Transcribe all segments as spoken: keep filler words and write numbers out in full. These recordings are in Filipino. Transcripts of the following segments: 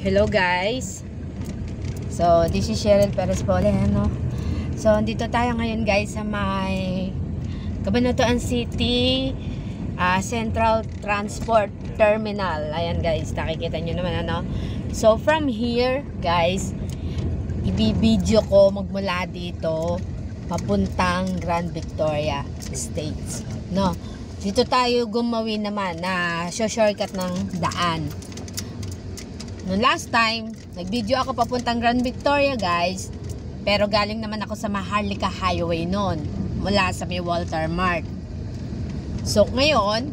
Hello guys. So this is Cheryl Perez Pole, ano? So dito tayo ngayon guys sa may Cabanatuan City uh, Central Transport Terminal. Ayan guys, nakikita nyo naman ano. So from here guys, ibibideo ko magmula dito papuntang Grand Victoria Estates, no? Dito tayo gumawi naman na shortcut ng daan. No last time, nag-video ako papuntang Grand Victoria guys, pero galing naman ako sa Maharlika Highway noon, mula sa may Walter Mart. So ngayon,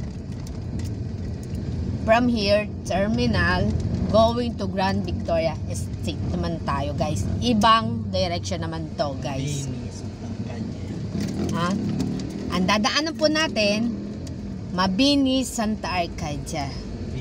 from here, terminal, going to Grand Victoria Estate naman tayo guys. Ibang direction naman to guys. Ha? Ang dadaanan po natin, Mabini, Santa Arcadia.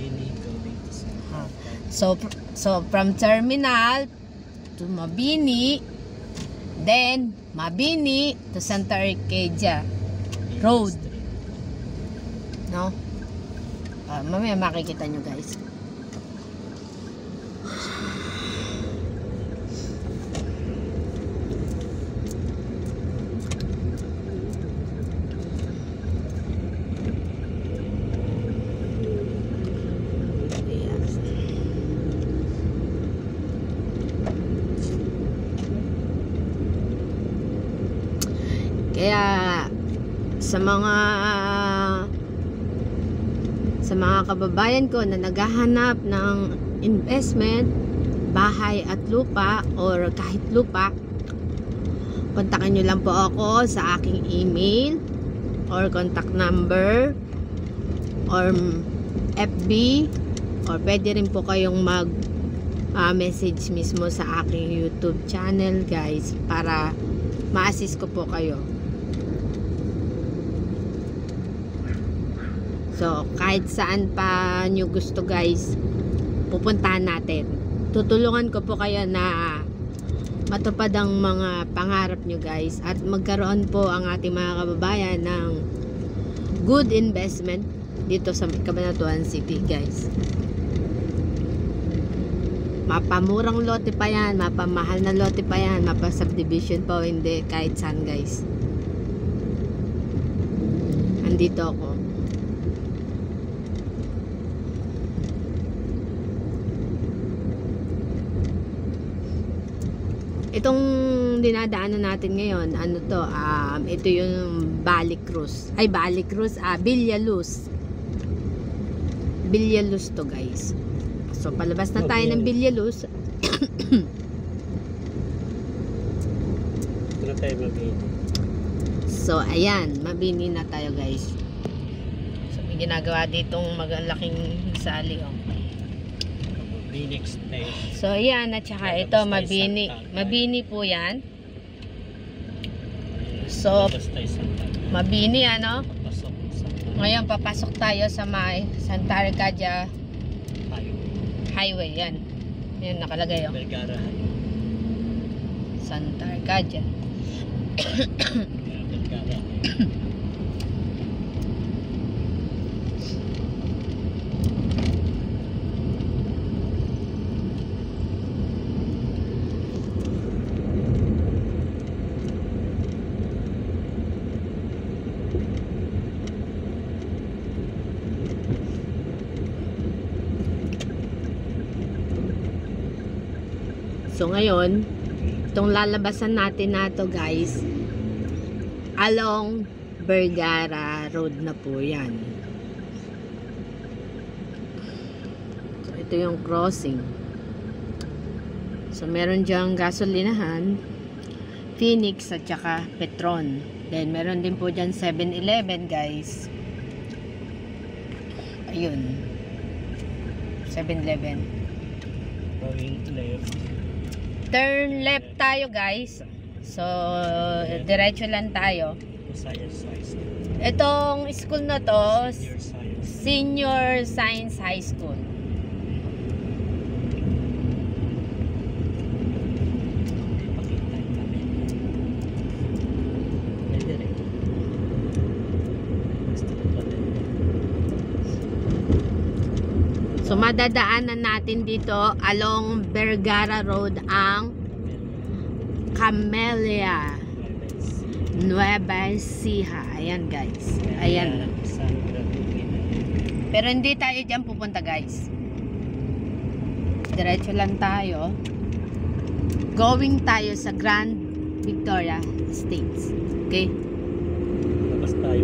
So, so from terminal to Mabini, then Mabini to Santa Arcadia Road. No? Uh, mamaya makikita nyo guys. Kaya sa mga sa mga kababayan ko na naghahanap ng investment, bahay at lupa or kahit lupa, kontakin nyo lang po ako sa aking email or contact number or F B, or pwede rin po kayong mag uh, message mismo sa aking YouTube channel guys, para ma-assist ko po kayo. So, kahit saan pa nyo gusto guys, pupuntahan natin. Tutulungan ko po kayo na matupad ang mga pangarap nyo guys, at magkaroon po ang ating mga kababayan ng good investment dito sa Cabanatuan City guys. Mapamurang lote pa yan, mapamahal na lote pa yan, mapasubdivision pa o hindi, kahit saan guys. Andito ako. Itong dinadaanan natin ngayon, ano to, um, ito yung Bali Cruz. Ay, Bali Cruz, ah, Villaluz. Villaluz to guys. So, palabas na tayo ng Villaluz. Ito tayo Mabini. So, ayan, Mabini na tayo guys. So, may ginagawa ditong magalaking sali, oh. So ayan, at saka ito Mabini, Mabini po yan. So Mabini ano. Ngayon papasok tayo sa may Santa Arcadia Highway. Yan, yan nakalagay oh. Santa Arcadia. So ngayon, itong lalabasan natin na to guys, along Vergara Road na po yan. So ito yung crossing. So meron diyang gasolinahan, Phoenix at saka Petron. Then meron din po dyan seven eleven guys. Ayun, seven eleven. Turn left tayo guys. So diretso lang tayo. Itong school na to, Senior Science High School. So madadaanan natin dito along Vergara Road ang Camellia Nueva Ecija. Ayan guys. Ayan. Pero hindi tayo dyan pupunta guys. Diretso lang tayo. Going tayo sa Grand Victoria Estates. Okay? Labas tayo.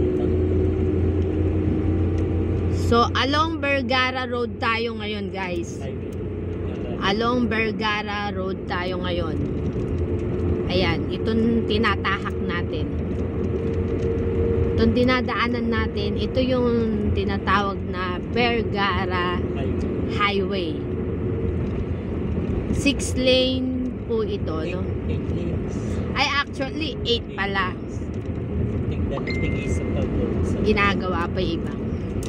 So, along Vergara Road tayo ngayon guys. Along Vergara Road tayo ngayon. Ayan, itong tinatahak natin. Itong dinadaanan natin, ito yung tinatawag na Vergara Highway. Six lane po ito, no? eight lanes. Ay, actually, eight pala. Tingnan, tingin sa pagod. Ginagawa pa yung iba.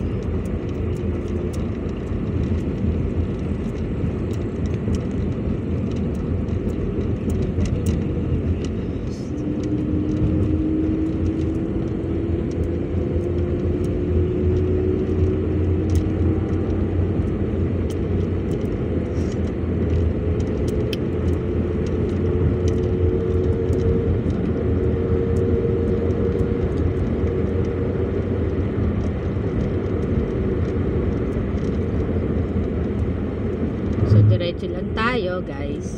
Diretso lang tayo guys.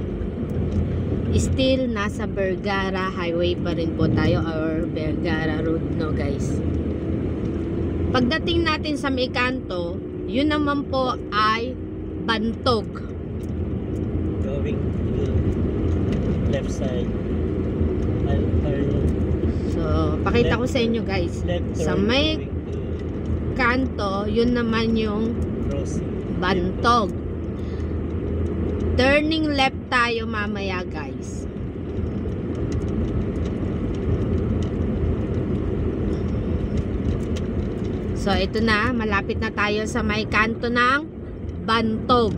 Still nasa Vergara Highway pa rin po tayo or Vergara Road, no guys. Pagdating natin sa may kanto, yun naman po ay Bantog. Going to left side. I'll turn. So, pakita ko sa inyo guys. Left Sa turn may going to kanto, yun naman yung crossing. Bantog. Turning left tayo mamaya guys. So ito na, malapit na tayo sa may kanto ng Bantog.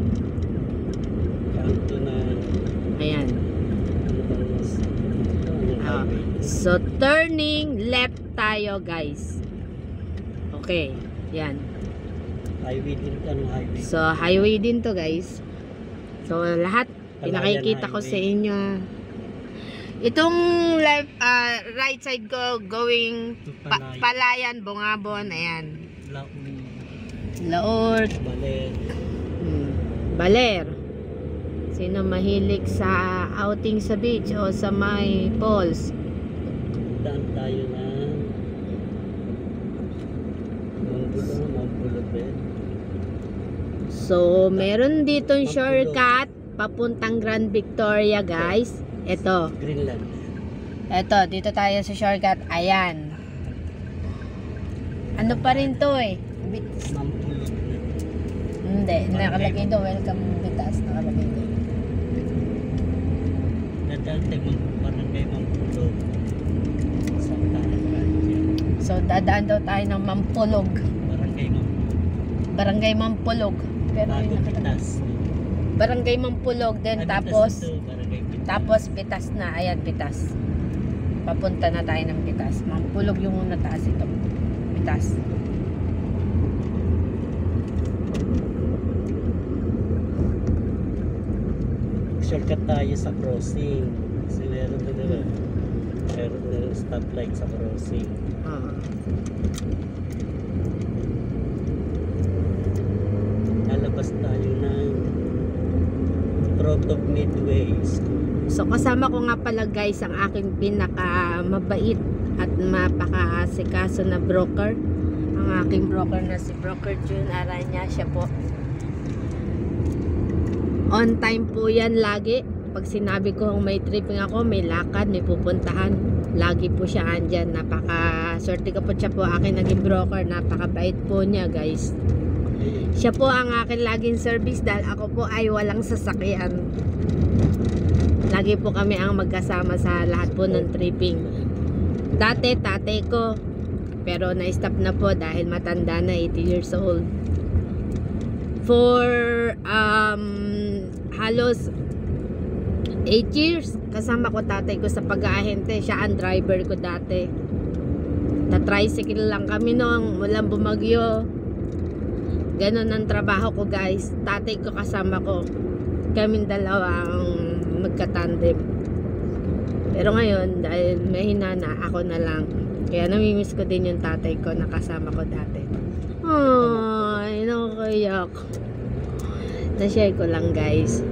Kanto na. Ayan. Ah, so turning left tayo guys. Okay, yan. Highway din ka ng highway. So highway din to guys. So lahat pinakikita ko sa inyo. Itong left, uh, right side ko going pa Palayan, Bungabon, ayan. Laort, Baler. hmm. Baler. Sino mahilig sa outing sa beach o sa may falls? Daan tayo na Mambulo, Mambulo bed. So, meron ditong shortcut papuntang Grand Victoria, guys. Ito. Greenland. Ito, dito tayo sa shortcut. Ayan. Ano pa rin to eh? Mambulo. Hindi, nakalagay doon. Welcome Bitas, nakalagay doon. Dadaan tayo barangay Mambulo. Santa Ana. So, dadaan daw tayo ng Mampulog. Barangay Mambulo. Barangay Mampulog. Pero Bago yun nakalagay. Pitas. Barangay Mampulog din. Ah, Tapos, Pitas ito, Barangay Pitas. tapos Pitas na. Ayan, Pitas. Papunta na tayo ng Pitas. Mampulog yung muna taas ito. Pitas. Shortcut tayo sa crossing. Kasi meron na nila. Meron na stoplight sa crossing. Ah. Lalabas tayo ng Proto Midway School. So kasama ko nga pala guys ang aking pinaka mabait at mapakaasikaso na broker. Ang aking broker na si Broker June Aranya, siya po. On time po yan lagi. Pag sinabi ko may tripping ako, may lakad, may pupuntahan, lagi po siya andyan. Napaka swerte ko po siya po aking naging broker. Napakabait po niya guys. Siya po ang akin laging service dahil ako po ay walang sasakyan. Lagi po kami ang magkasama sa lahat po ng tripping. Dati tatay ko, pero na-stop na po dahil matanda na, eighty years old. For um, halos eight years kasama ko tatay ko sa pag-aahente. Siya ang driver ko dati. Ta-tricycle lang kami noong walang bumagyo. Ganon ang trabaho ko guys. Tatay ko kasama ko. Kaming dalawang magkatandem. Pero ngayon, dahil may hinana, ako na lang. Kaya namimiss ko din yung tatay ko na kasama ko dati. Ay, nakakayak. Na-share ko lang guys.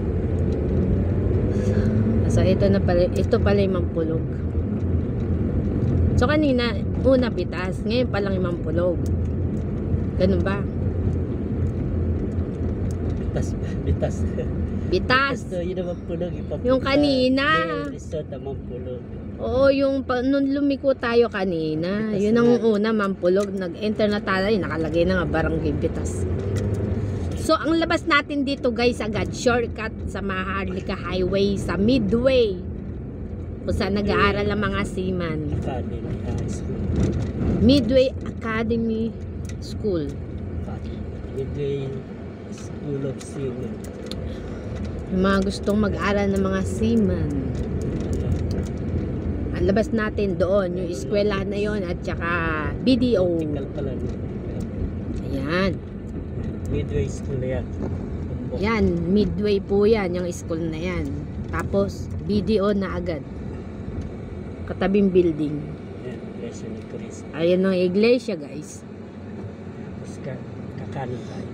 So, ito na pala, ito pala yung Mampulog. So, kanina, una Bitas. Ngayon pa lang yung Mampulog. Ganun ba? Bitas, bitas. Bitas. So, yun naman punog. Yung kanina. Yung resort naman punog. Oo, yung pa, nung lumiko tayo kanina, Bitas yun ang na. una, Mampulog. Nag-enter na tayo, nakalagay na nga Barangay Bitas. So, ang labas natin dito guys, agad, shortcut sa Maharlika Highway, sa Midway. Kung saan nag-aaral ang mga seaman. Academy High School. Midway Academy School. Midway School of Seamen. Yung mga gustong mag-aral ng mga seaman. Ang labas natin doon, yung eskwela na yon at saka B D O. Typical pala. No? Ayan. Midway School na yan. Yan, Midway po yan, yung school na yan. Tapos, B D O na agad. Katabing building. Yan, Iglesia ni Cristo. Ayan ang iglesia guys. Tapos ka, kakanin tayo.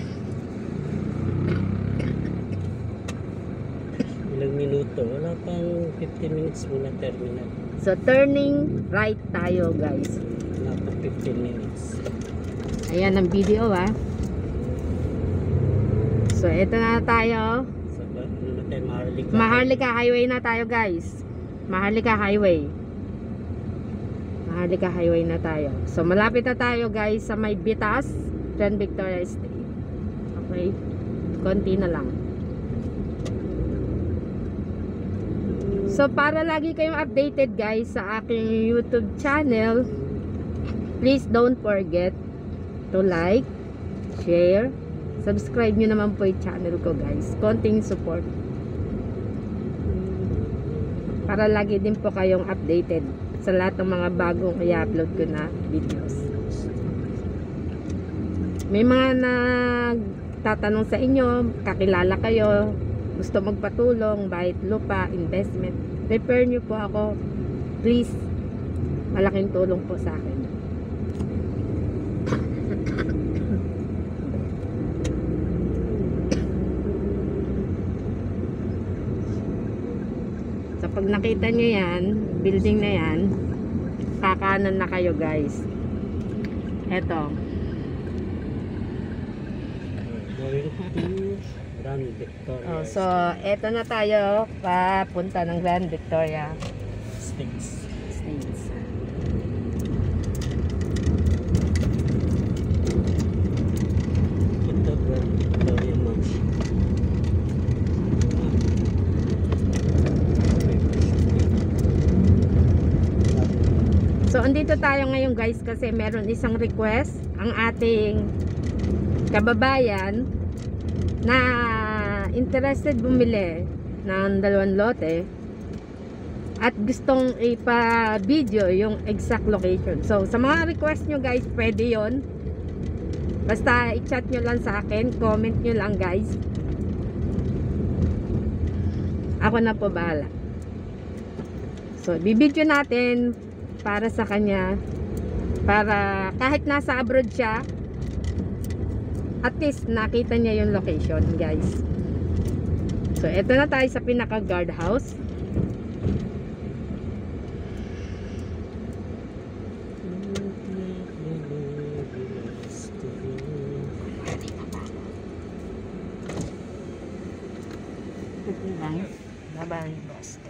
Ilang minuto? Wala pang fifteen minutes muna terminal. So, turning right tayo guys. Wala pang fifteen minutes. Ayan ang B D O ah. So, ito na tayo. Sa ba? Ano na tayo? Maharlika. Maharlika Highway na tayo guys. Maharlika Highway. Maharlika Highway na tayo. So, malapit na tayo guys sa may Bitas, Grand Victoria State. Okay. Konti na lang. So, para lagi kayong updated guys sa aking YouTube channel, please don't forget to like, share, subscribe nyo naman po yung channel ko guys. Konting support. Para lagi din po kayong updated sa lahat ng mga bagong i-upload ko na videos. May mga nagtatanong sa inyo, kakilala kayo, gusto magpatulong, bahit lupa, investment, refer nyo po ako. Please, malaking tulong po sa akin. So, pag nakita nyo yan, building na yan, kakanan na kayo guys. Eto. Going to Grand Victoria. Oh, so, eto na tayo, papunta ng Grand Victoria States. States. Ito Grand Victoria Mansion. So, andito tayo ngayon guys kasi meron isang request ang ating kababayan na interested bumili ng dalawang lote at gustong ipa-video yung exact location. So, sa mga request nyo guys, pwede yon. Basta i-chat nyo lang sa akin, comment nyo lang guys. Ako na po bahala. So, bibidyo natin para sa kanya, para kahit nasa abroad siya, at least nakita niya yung location guys. So, eto na tayo sa pinaka guardhouse. Babay, boss.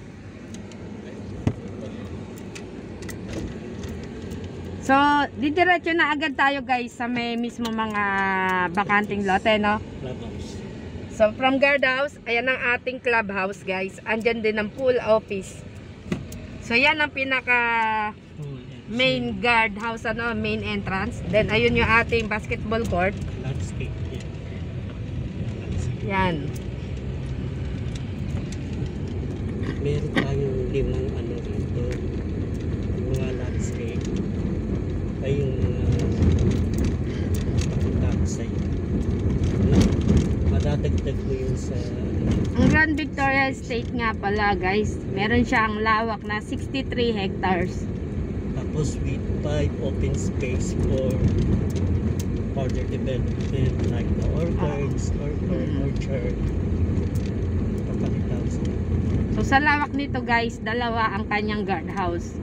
So, didiretso na agad tayo guys sa may mismo mga bakanting lote, no? Clubhouse. So, from guardhouse, ayan ang ating clubhouse guys. Andyan din ang pool office. So, yan ang pinaka main guardhouse, ano, main entrance. Then, ayun yung ating basketball court. Landscape. Yeah. Yan. Meron tayong limang ano dito. Yung mga landscape. Ay yung mga madagdag mo yun sa Ang Grand Victoria Estate nga pala guys, meron siyang lawak na sixty-three hectares. tapos with five open space for further development like the orchards, or Mhm. orchard. Papalitan sa So sa lawak nito guys, dalawa ang kanyang guardhouse.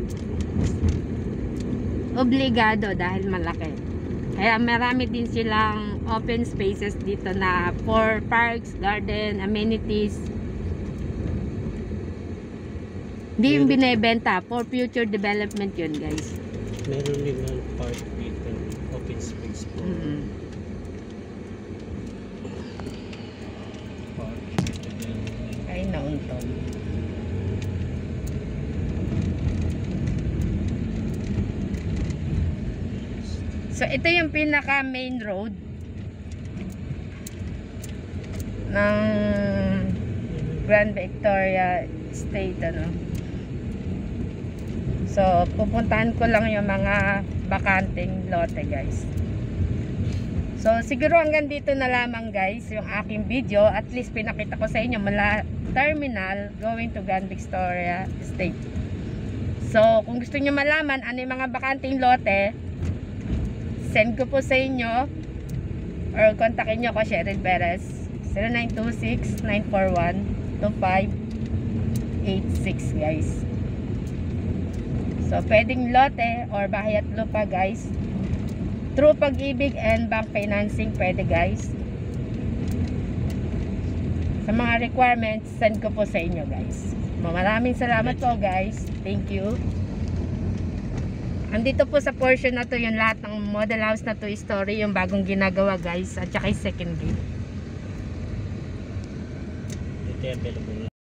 Obligado dahil malaki. Kaya marami din silang open spaces dito na for parks, garden, amenities. Hindi yung binebenta, for future development yun guys. meron din ang park dito, open space po. Mm-hmm. Park development. Ay nauntog. So ito yung pinaka main road ng Grand Victoria State ano. So pupuntahan ko lang yung mga bakanting lote guys. So siguro hanggang dito na lamang guys yung aking video. At least pinakita ko sa inyo mula terminal going to Grand Victoria State. So kung gusto niyo malaman ano yung mga bakanting lote, send ko po sa inyo or kontakin nyo ko Cheryl Perez zero nine two six, nine four one, two five eight six guys. So pwedeng lote or bahay at lupa guys, through Pag-ibig and bank financing pwede guys. Sa mga requirements send ko po sa inyo guys. Maraming salamat po guys, thank you. Andito po sa portion na to yung lahat ng model house na two story, yung bagong ginagawa guys, at saka yung second gate. Ito yung available.